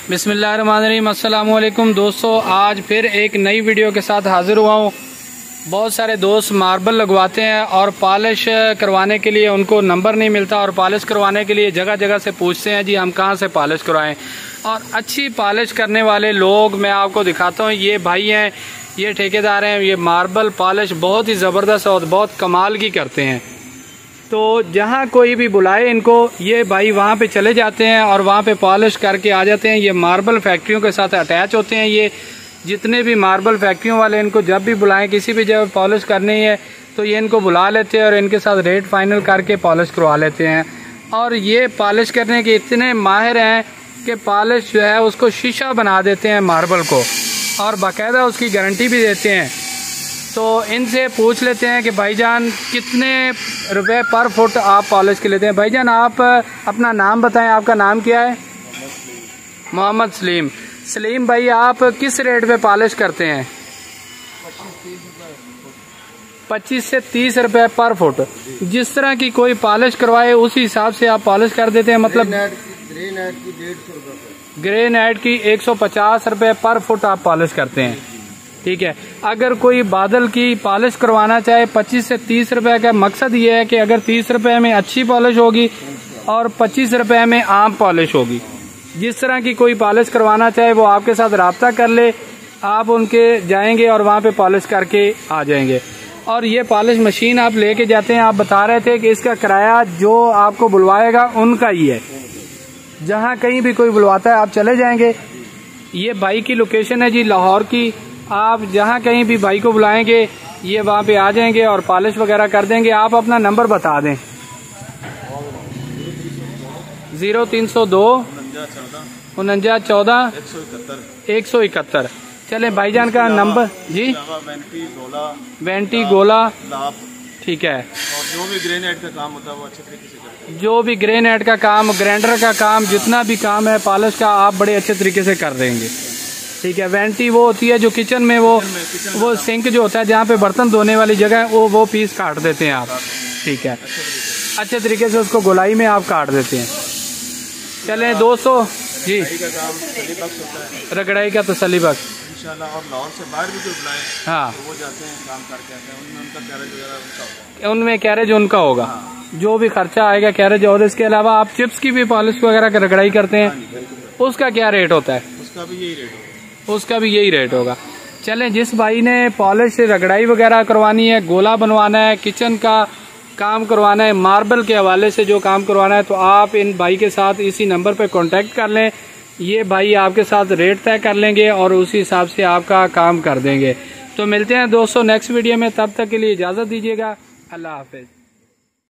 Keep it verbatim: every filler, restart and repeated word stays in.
बिस्मिल्लाहिर्रहमानिर्रहीम। अस्सलामु अलैकुम दोस्तों, आज फिर एक नई वीडियो के साथ हाजिर हुआ हूँ। बहुत सारे दोस्त मार्बल लगवाते हैं और पॉलिश करवाने के लिए उनको नंबर नहीं मिलता और पॉलिश करवाने के लिए जगह जगह से पूछते हैं जी हम कहाँ से पॉलिश करवाएं। और अच्छी पॉलिश करने वाले लोग मैं आपको दिखाता हूँ। ये भाई हैं, ये ठेकेदार हैं, ये मार्बल पॉलिश बहुत ही ज़बरदस्त और बहुत कमाल की करते हैं। तो जहाँ कोई भी बुलाए इनको, ये भाई वहाँ पे चले जाते हैं और वहाँ पे पॉलिश करके आ जाते हैं। ये मार्बल फैक्ट्रियों के साथ अटैच होते हैं। ये जितने भी मार्बल फैक्ट्रियों वाले इनको जब भी बुलाएं, किसी भी जगह पॉलिश करनी है तो ये इनको बुला लेते हैं और इनके साथ रेट फाइनल करके पॉलिश करवा लेते हैं। और ये पॉलिश करने के इतने माहिर हैं कि पॉलिश जो है उसको शीशा बना देते हैं मार्बल को, और बाकायदा उसकी गारंटी भी देते हैं। तो इनसे पूछ लेते हैं कि भाईजान कितने रुपए पर फुट आप पॉलिश के लेते हैं। भाईजान आप अपना नाम बताएं, आपका नाम क्या है? मोहम्मद सलीम। सलीम भाई, आप किस रेट पे पॉलिश करते हैं? पच्चीस से तीस रुपए पर फुट। जिस तरह की कोई पॉलिश करवाए उस हिसाब से आप पॉलिश कर देते हैं। मतलब ग्रे नाइट की डेढ़ सौ रुपए, ग्रे नाइट की एक सौ पचास रुपए पर फुट आप पॉलिश करते हैं। ठीक है। अगर कोई बादल की पॉलिश करवाना चाहे पच्चीस से तीस रुपए का मकसद ये है कि अगर तीस रुपए में अच्छी पॉलिश होगी और पच्चीस रुपए में आम पॉलिश होगी। जिस तरह की कोई पॉलिश करवाना चाहे वो आपके साथ राब्ता कर ले, आप उनके जाएंगे और वहाँ पे पॉलिश करके आ जाएंगे। और ये पॉलिश मशीन आप लेके जाते हैं, आप बता रहे थे कि इसका किराया जो आपको बुलवाएगा उनका ही है। जहाँ कहीं भी कोई बुलवाता है आप चले जाएंगे। ये भाई की लोकेशन है जी लाहौर की। आप जहाँ कहीं भी भाई को बुलाएंगे ये वहाँ पे आ जाएंगे और पॉलिश वगैरह कर देंगे। आप अपना नंबर बता दें। जीरो तीन सौ दो उनंजा चौदह एक सौ इकहत्तर। चले भाईजान का नंबर जी, वेंटी गोला। ठीक है। और जो भी ग्रेनाइट का काम होता है वो अच्छे तरीके से करते हैं। जो भी ग्रेनाइट का काम, ग्राइंडर का काम, जितना भी काम है पॉलिश का, आप बड़े अच्छे तरीके से कर देंगे। ठीक है। वेंटी वो होती है जो किचन में वो वो सिंक जो होता है जहाँ पे बर्तन धोने वाली जगह है, वो वो पीस काट देते हैं आप। ठीक है। अच्छे तरीके से उसको गोलाई में आप काट देते हैं। चलें दोस्तों जी, रगड़ाई का तसल्ली बख्श इंशाल्लाह। और लाहौर से बाहर भी जो बुलाए हाँ तो वो जाते हैं, काम करके आते हैं, उनमें उनका कैरेज वगैरह उनका होगा। उनमें कैरेज उनका होगा। हाँ। जो भी खर्चा आएगा कैरेज। और इसके अलावा आप चिप्स की भी पॉलिश वगैरह का रगड़ाई करते हैं। हाँ, उसका क्या रेट होता है? उसका भी यही रेट होगा। उसका भी यही रेट होगा। चलें, जिस भाई ने पॉलिश रगड़ाई वगैरह करवानी है, गोला बनवाना है, किचन का काम करवाना है, मार्बल के हवाले से जो काम करवाना है, तो आप इन भाई के साथ इसी नंबर पर कांटेक्ट कर लें। ये भाई आपके साथ रेट तय कर लेंगे और उसी हिसाब से आपका काम कर देंगे। तो मिलते हैं दोस्तों नेक्स्ट वीडियो में। तब तक के लिए इजाज़त दीजिएगा। अल्लाह हाफिज़।